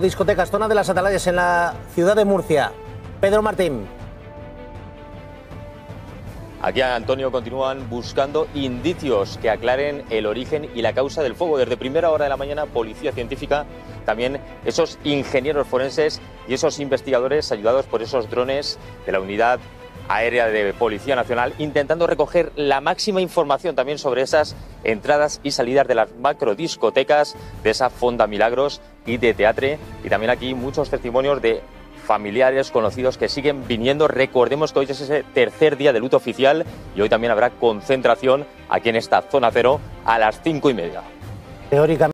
Discotecas, zona de las Atalayas en la ciudad de Murcia. Pedro Martín. Aquí, Antonio, continúan buscando indicios que aclaren el origen y la causa del fuego. Desde primera hora de la mañana, policía científica, también esos ingenieros forenses y esos investigadores ayudados por esos drones de la unidad aérea de Policía Nacional, intentando recoger la máxima información también sobre esas entradas y salidas de las macrodiscotecas, de esa Fonda Milagros y de Teatre. Y también aquí muchos testimonios de familiares, conocidos que siguen viniendo. Recordemos que hoy es ese tercer día de luto oficial y hoy también habrá concentración aquí en esta zona cero a las 5:30. Teóricamente.